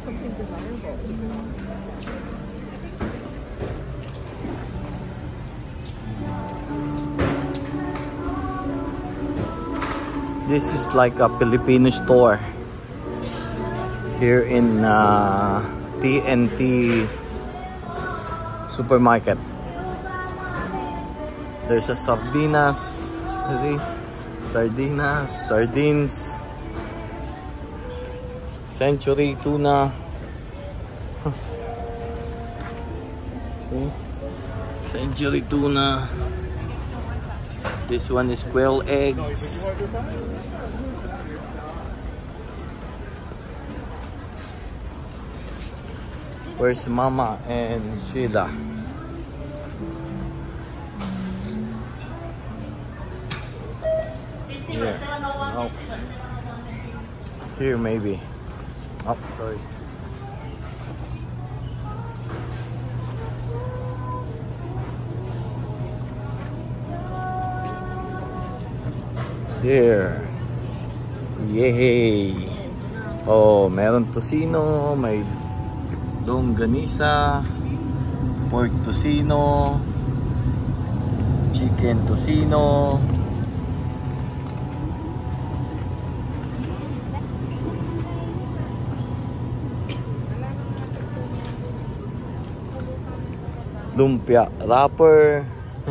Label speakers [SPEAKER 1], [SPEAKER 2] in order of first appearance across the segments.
[SPEAKER 1] something desirable.
[SPEAKER 2] This is like a Filipino store here in TNT supermarket. There's a sardinas, you see? Sardinas, sardines, Century tuna. See? Century tuna. This one is quail eggs. Where's Mama and Sheila? Here. Oh. Here maybe. Oh, sorry. Here. Yay! Oh, meron tocino, may longganisa, pork tocino, chicken tocino. Lumpia wrapper.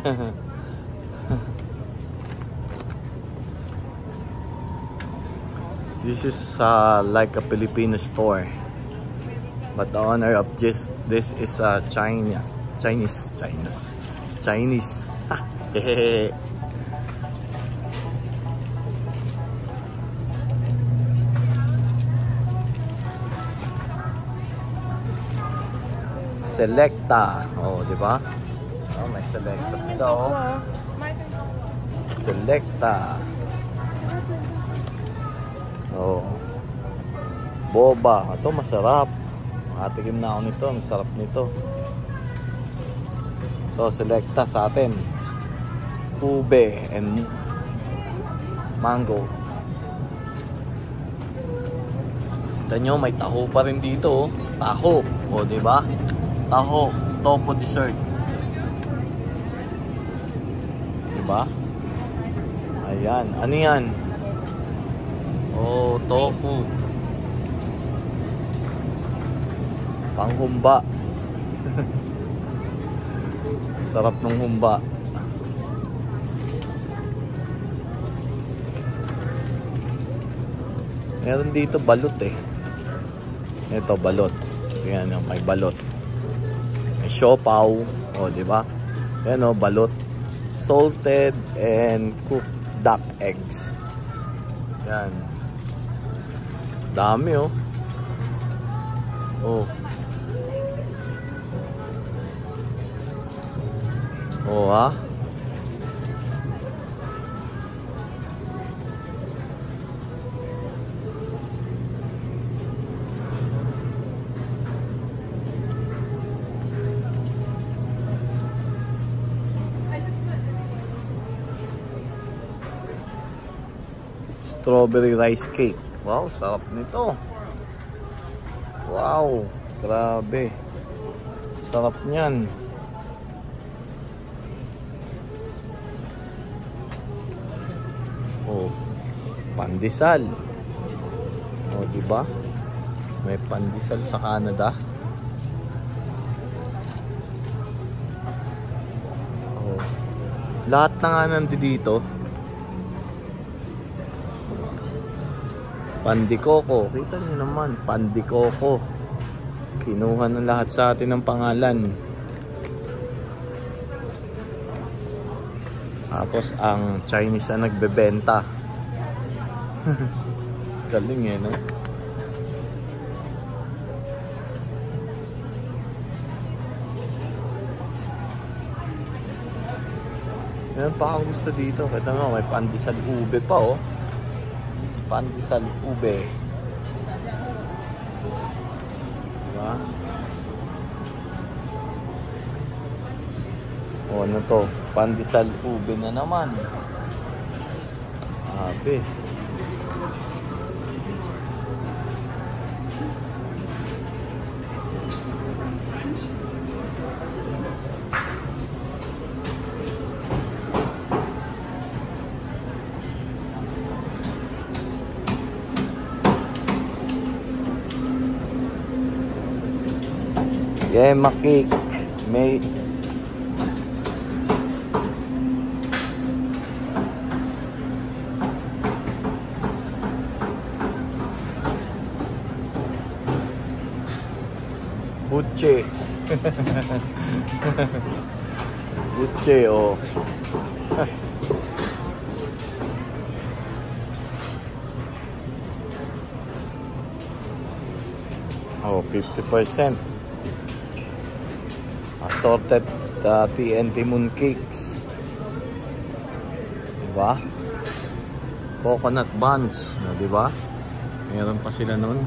[SPEAKER 2] This is like a Filipino store, but the owner of this is Chinese. Selecta. Oh, di ba? Oh, may Selecta sila, oh. Selecta. Oh. Boba. Ito masarap. Makatikim na ako nito. Masarap nito. Ito, Selecta sa atin. Ube and mango. Ito nyo, may taho pa rin dito, oh. Taho. O, di ba? Taho, tofu dessert. Diba? Ayan. Ano yan? Oh, tofu. Panghumba. Sarap ng humba. Meron dito balot eh. Ito, balot. Ayan, may balot. May siopaw, oh, di ba? Yan, oh, balot. Salted and cooked duck eggs. Yan. Dami, oh. Oh. Oh, ha? Strawberry rice cake. Wow, sarap nito. Wow, grabe. Sarap niyan. Oh, pandesal. Oh, di ba? May pandesal sa Canada. Oh. Lahat na nga nandito. Pandikoko. Kita niyo naman, Pandikoko. Kinuha na lahat sa atin ng pangalan. Tapos ang Chinese na nagbebenta. Galing eh, no? Meron pa akong gusto dito. Kita mo, may pandesal ube pa, oh. Pandesal ube. Diba? O, ano to? Pandesal ube na naman. Abe. Yema cake. May Buche. Buche, oh. Oh, 50%. Assorted TNT mooncakes. Diba? Coconut buns. Diba? Meron pa sila nun.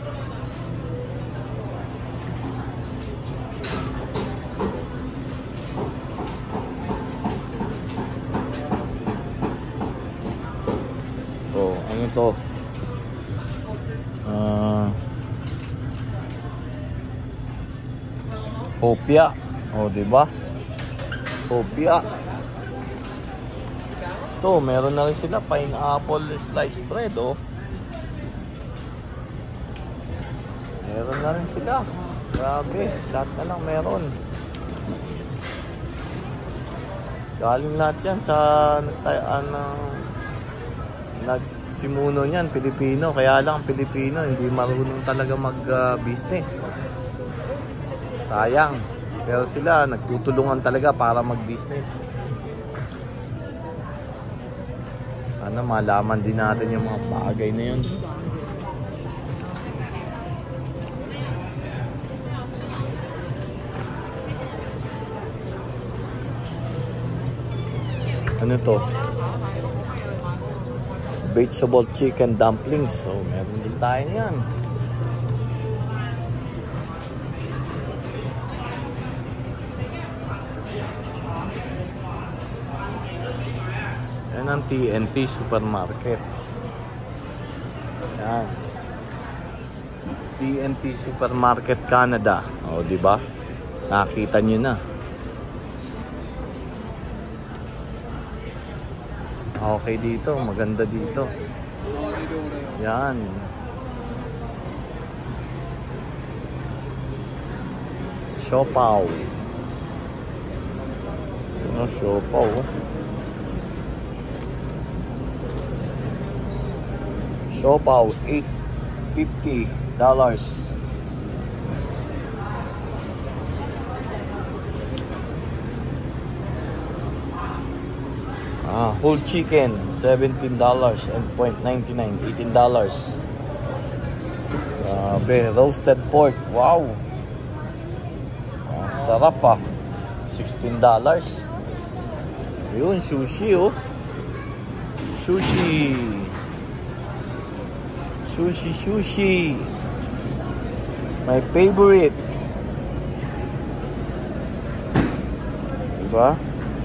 [SPEAKER 2] Oh, ano to? Hopia. Oh, diba? Hopia. To, meron na rin sila pineapple sliced bread, oh. Meron na rin sila. Grabe, lahat na lang meron. Galing lahat yan sa nagsimuno niyan, Pilipino. Kaya lang Pilipino, hindi marunong talaga mag-business. Sayang. Pero sila, nagtutulungan talaga para mag-business. Sana malaman din natin yung mga bagay na yun. Ano to? Vegetable chicken dumplings. So, meron din tayo niyan. Yan ang TNT Supermarket. Yan. TNT Supermarket Canada. O, diba? Nakita nyo na. Okay dito. Maganda dito. Yan. Siopaw. Ano, siopaw. Siopaw, $8.50. Whole chicken, $17.99, $18. Roasted pork, wow. Sarap ah. $16. Yun, sushi oh. Sushi. Sushi. My favorite. Diba?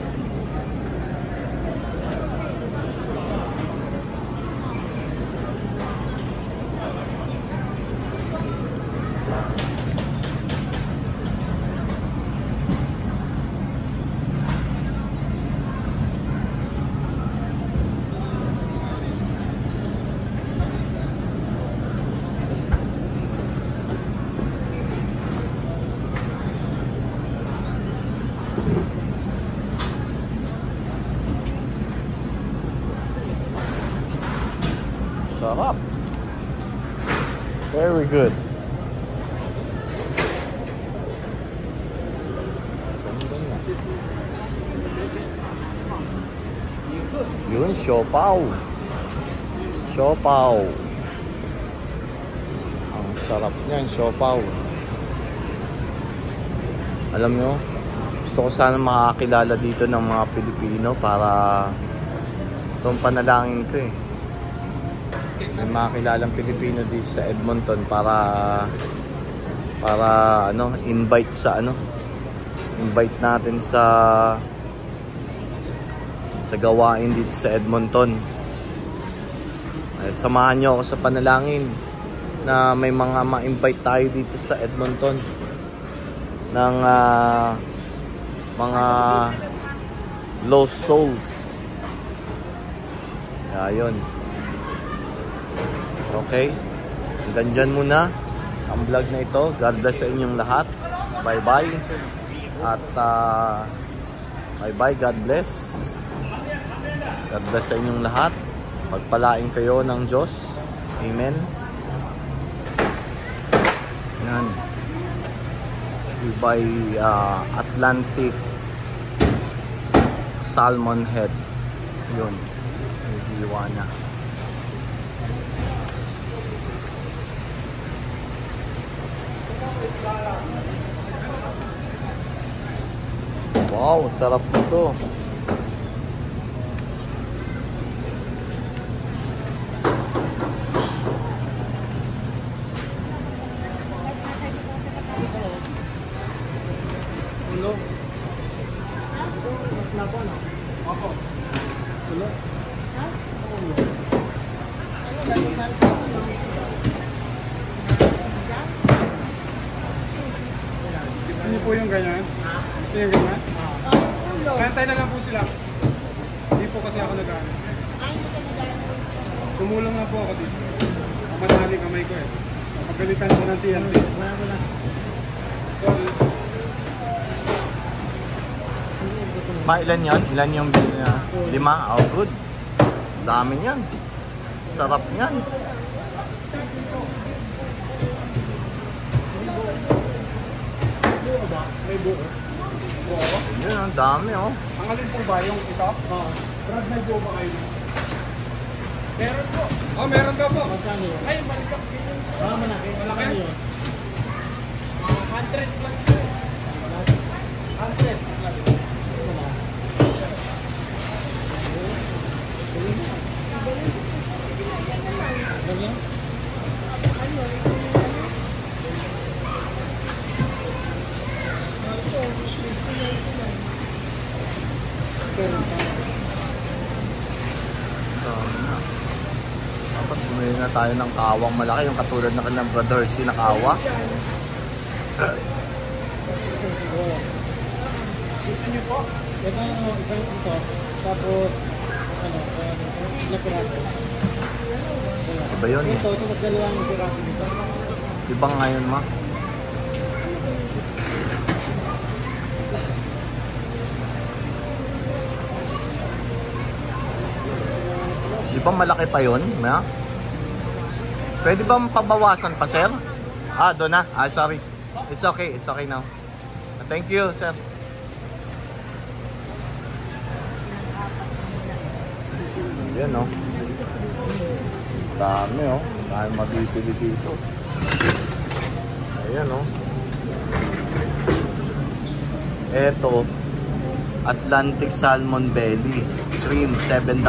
[SPEAKER 2] Sarap. Very good. Yun, siopaw. Siopaw. Ang sarap niyan, siopaw. Alam nyo, gusto ko sana makakilala dito ng mga Pilipino para itong panalangin ko eh. May makilalang Pilipino dito sa Edmonton para ano, invite natin sa gawain dito sa Edmonton. Samahan nyo ako sa panalangin na may mga ma-invite tayo dito sa Edmonton ng mga lost souls. Ayun. Okay, hanggang dyan muna ang vlog na ito. God bless sa inyong lahat. bye-bye. At bye-bye. God bless. God bless sa inyong lahat. Pagpalain kayo ng Diyos. Amen. Yan. By Atlantic Salmon Head. Yun. Naghiwa na. Wow, sarap nito.
[SPEAKER 1] Ulo. Ako. Ulo. Ha? Ulo. Gusto niyo po yung ganyan? Gusto niyo yung ganyan? Kantay na lang po sila. Hindi po kasi ako nag-ano. Tumulong nga po ako dito. Madali kamay ko eh. Pagalitan ko ng TNT. Sorry.
[SPEAKER 2] Ilan yan? Ilan yung bill niya? 5? Oh, good. Dami yan. Sarap yan.
[SPEAKER 1] May buo. Buo?
[SPEAKER 2] Yun, ang dami oh.
[SPEAKER 1] Ang alin po ba yung ito? Oo. Brad, may buo ba kayo? Meron po. Oh, meron daw po. Magkano yun? Ay, malikap. Malaki. Malaki yun. 100 plus po. 100 plus.
[SPEAKER 2] Dapat bumili na tayo ng kawang malaki, yung katulad ng kanilang brother si na kawa.
[SPEAKER 1] Gusto niyo po? Ito ito. Tapos ilang piraso?
[SPEAKER 2] Iba yun.
[SPEAKER 1] Ito magdalawang piraso dito.
[SPEAKER 2] Ibang ngayon ma. Di ba malaki pa yun? Ma? Pwede ba pabawasan pa, sir? Ah, doon na. Ah, sorry. It's okay. It's okay now. Thank you, sir. Yan, oh. Dami, oh. Dami mabibili dito. Ayan, oh. Eto, Atlantic Salmon Belly. Cream, $7. $7.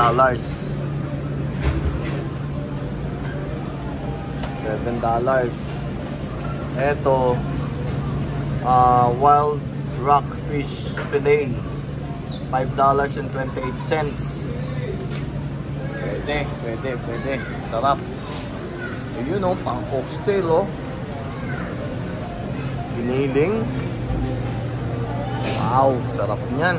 [SPEAKER 2] Eto, Wild Rockfish Fillet. $5.28. Pwede. Sarap. Ayun oh, pang cocktail oh. Giniling. Wow, sarap niyan.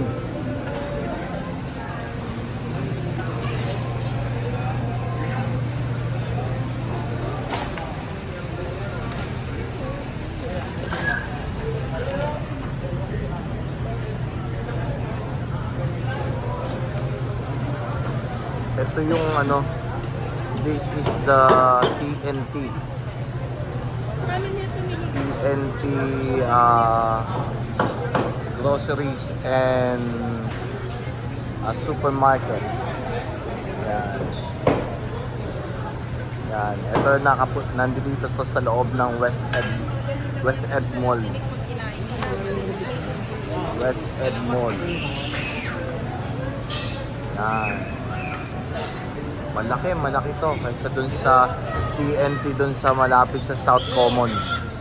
[SPEAKER 2] Ito yung ano, this is the TNT. TNT groceries and supermarket. Yan. Yan. Ito nandito to sa loob ng West Ed Mall. West Ed Mall. Yan. Malaki to kaysa dun sa TNT dun sa malapit sa South Common.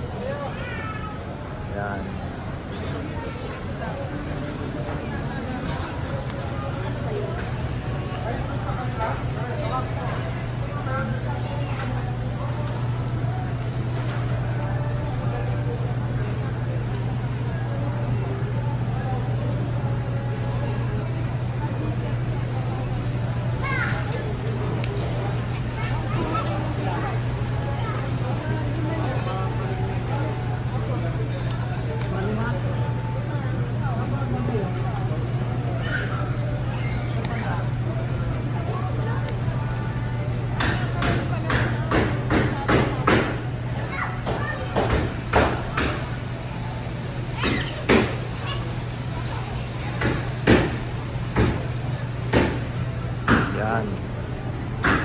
[SPEAKER 2] Yan.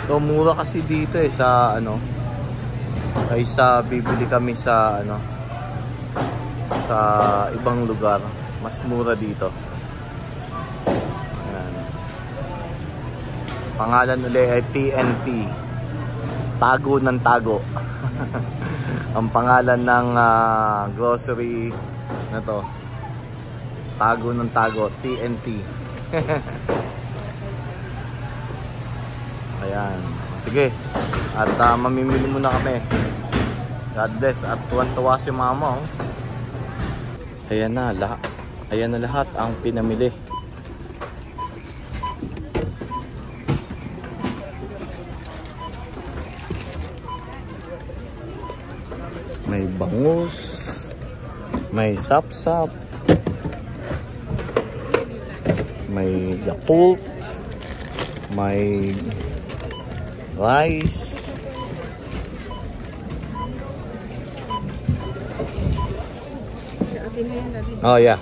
[SPEAKER 2] So mura kasi dito eh sa ano, kaysa bibili kami sa ano, sa ibang lugar. Mas mura dito. Ayan. Pangalan ulit ay TNT. Tago ng tago. Ang pangalan ng grocery na to. Tago ng tago, TNT. Ayan. Sige. At mamimili muna kami. God bless. At tuwan-tuwa si mama. Oh. Ayan na. Ayan na lahat ang pinamili. May bangus. May sap-sap. May Yakult. May rice. Oh yeah.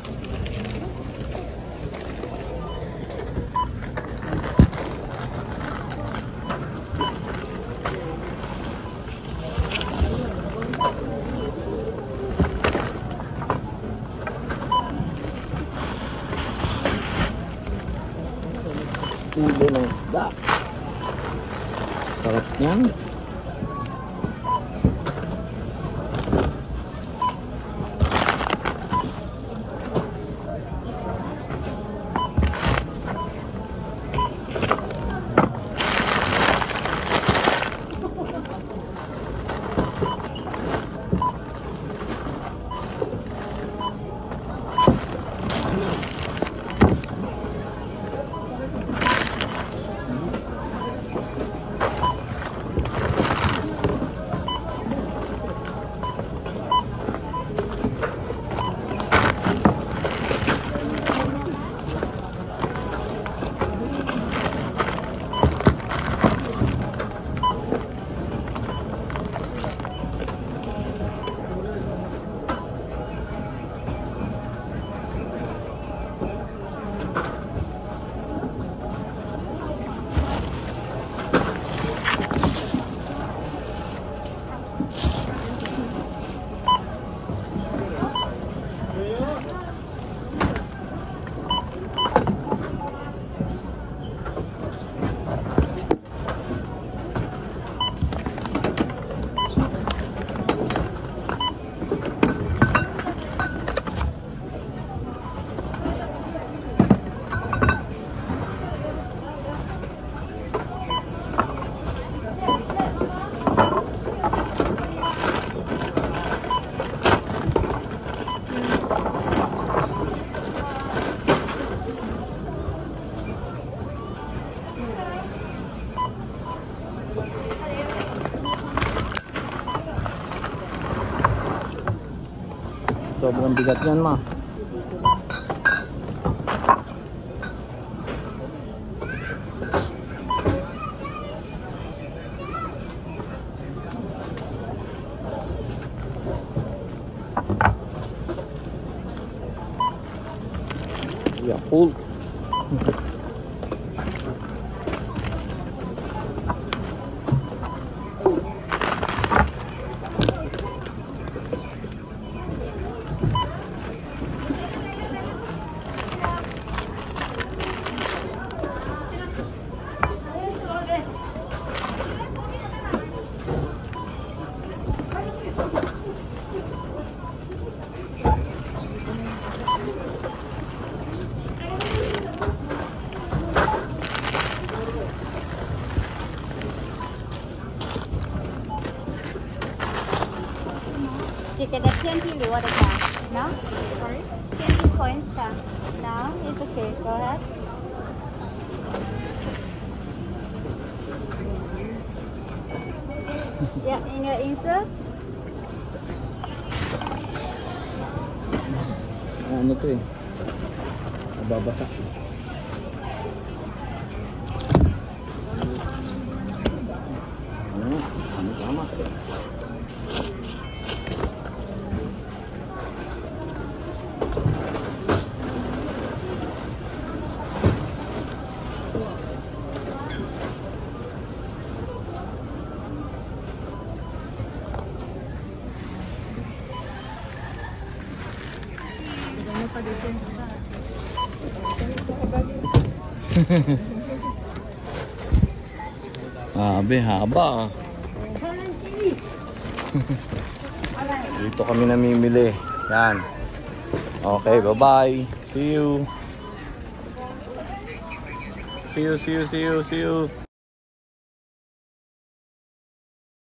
[SPEAKER 2] Ulo ng isda. Sarap niyan. Sobrang bigat yan, ma. Yakult.
[SPEAKER 3] Chị cái đẹp thiên thì lúa được cả. No? Sorry? 20 coins cả. No? It's okay. Go ahead. Yeah, in your insert.
[SPEAKER 2] Ano to eh? Nababasa. Ano tama? Abe, haba. Dito kami namimili. Yan. Okay, bye-bye. See you. See you.